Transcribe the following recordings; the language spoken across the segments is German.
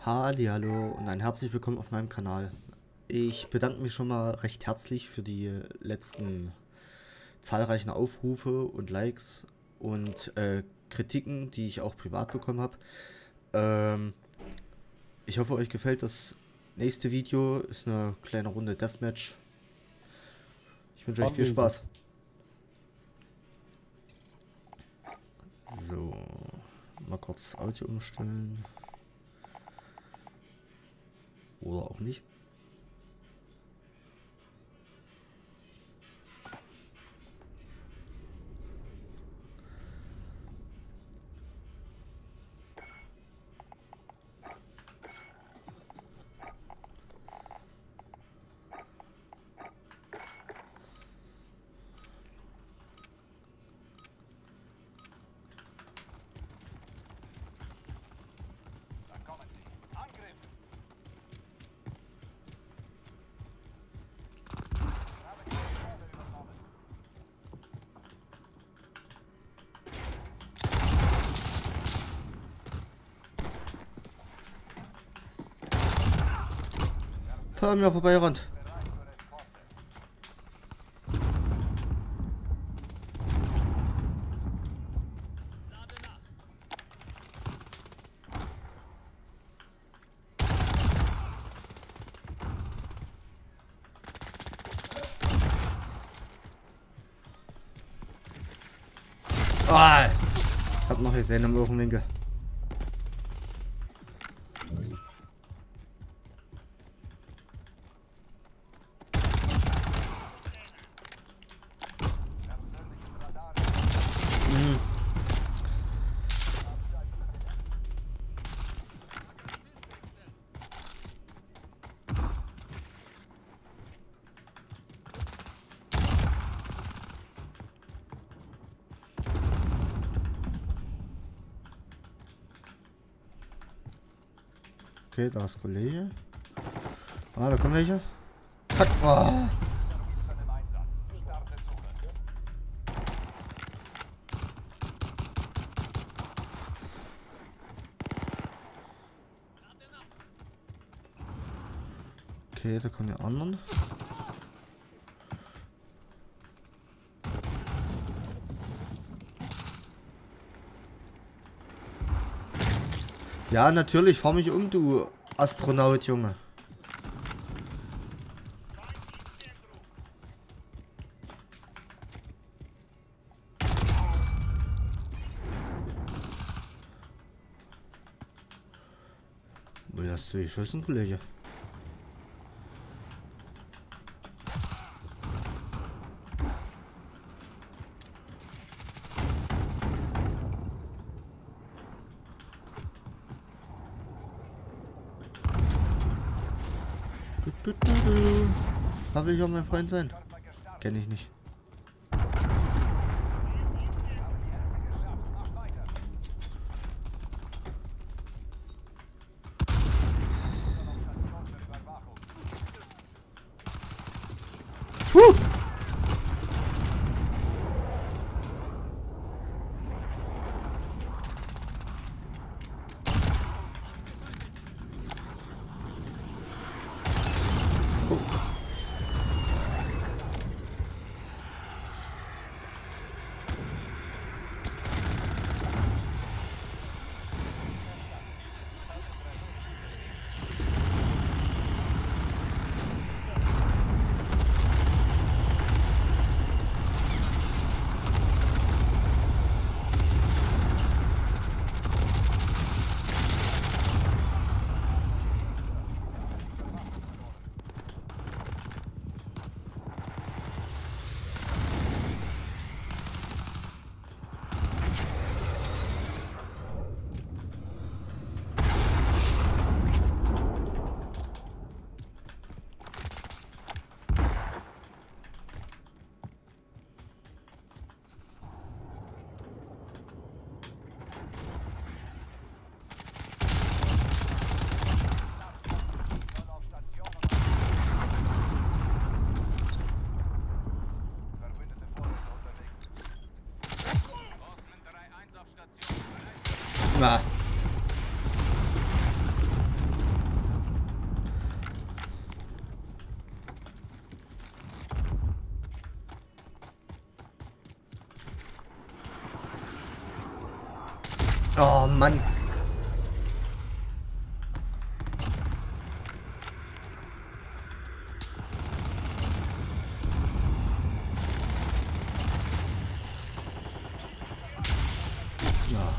Hallihallo und ein herzlich willkommen auf meinem Kanal. Ich bedanke mich schon mal recht herzlich für die letzten zahlreichen Aufrufe und Likes und Kritiken, die ich auch privat bekommen habe. Ich hoffe, euch gefällt das nächste Video. Ist eine kleine Runde Deathmatch. Ich wünsche euch viel Spaß. So, mal kurz Audio umstellen. Oder auch nicht. Fahr mir vorbei ran. Ah, hab noch gesehen im Augenwinkel. Okay, da ist Kollege. Ah, da kommen welche. Zack. Oh. Okay, da kommen die anderen. Ja, natürlich, fahr mich um, du Astronaut, Junge. Wo hast du geschossen, Kollege? Will ich auch mein Freund sein? Kenne ich nicht. Na. Oh Mann. Ja.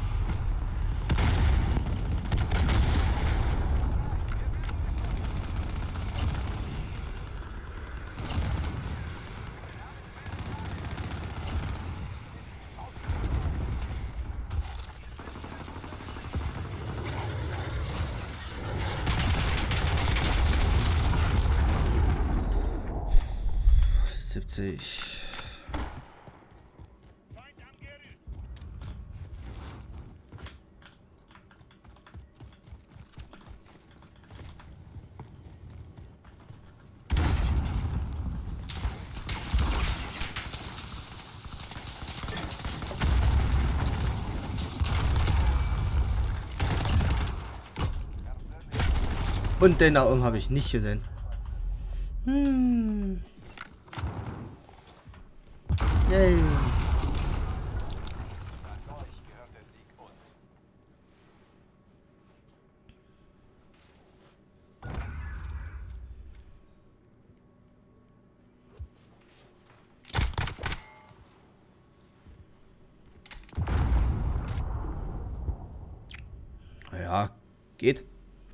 Und den da oben habe ich nicht gesehen. Yay. Ja, geht.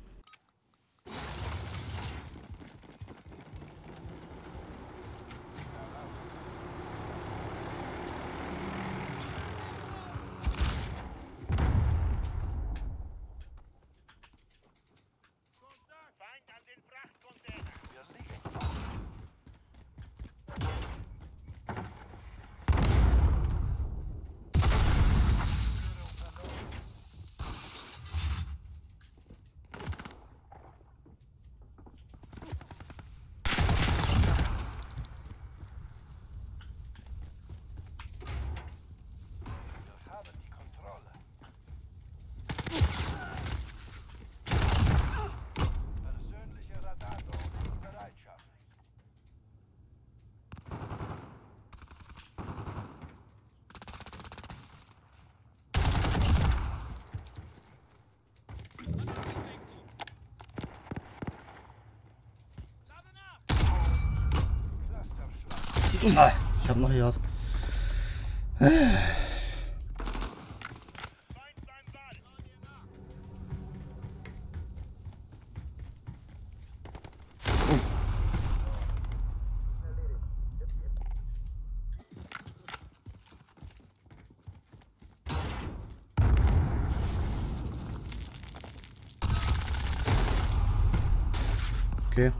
Ich habe noch gehört. Okay.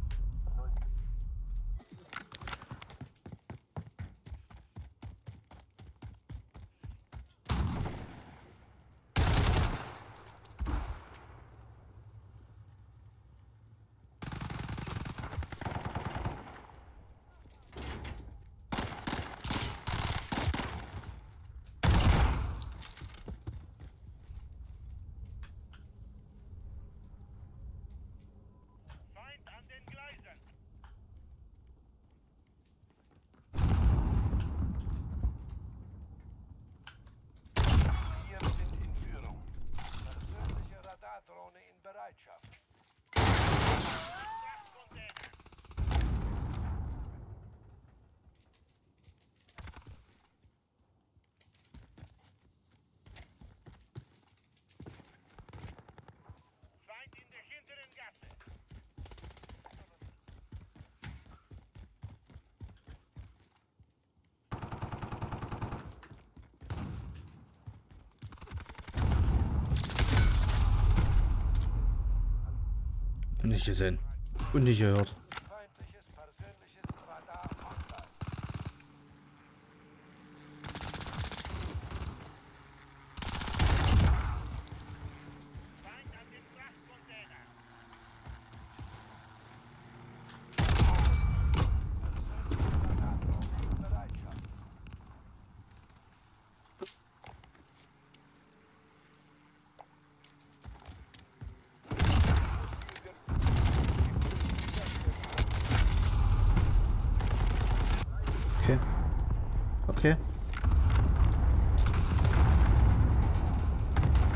Nicht gesehen. Und nicht gehört. Okay.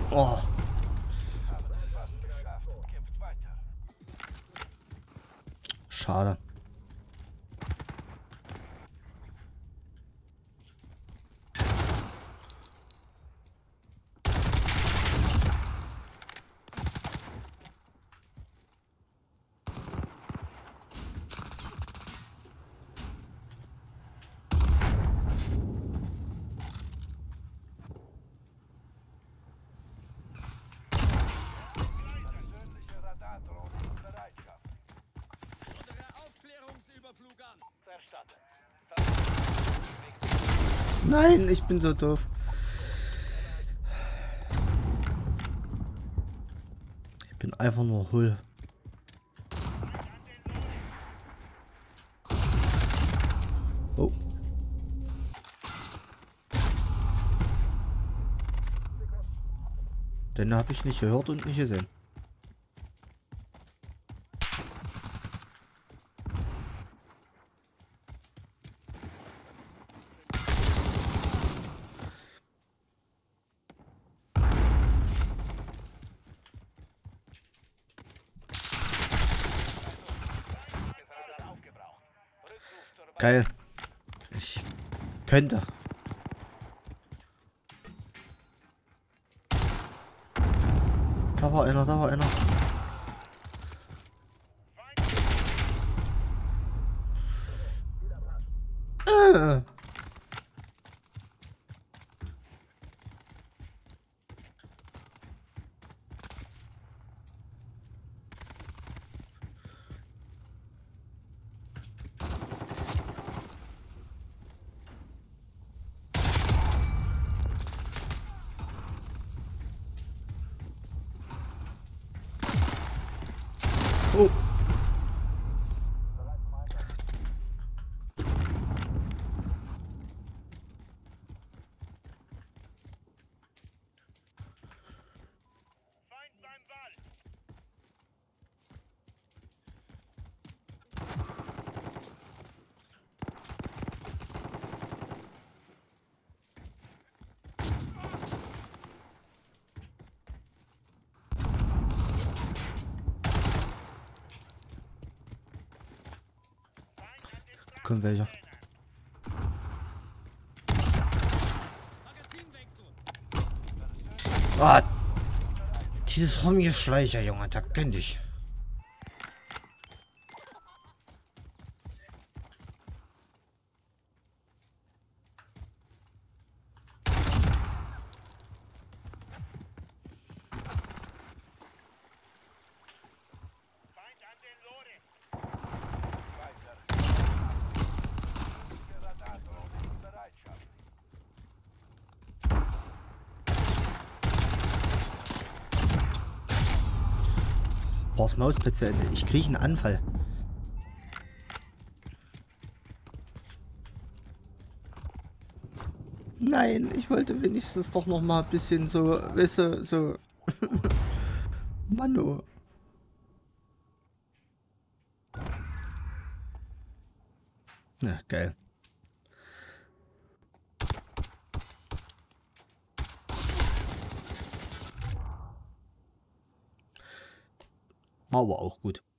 Oh. Schade. Nein, ich bin so doof. Ich bin einfach nur Hull. Oh. Den habe ich nicht gehört und nicht gesehen. Geil. Ich könnte. Da war einer, da war einer. Oh. Kommt welcher. Ah, dieses Homie-Schleicher, Junge, da kenn dich. War's Mauspad zu Ende. Ich kriege einen Anfall. Nein, ich wollte wenigstens doch noch mal ein bisschen so, weißt du, so. Mano. Na, geil. War aber auch gut.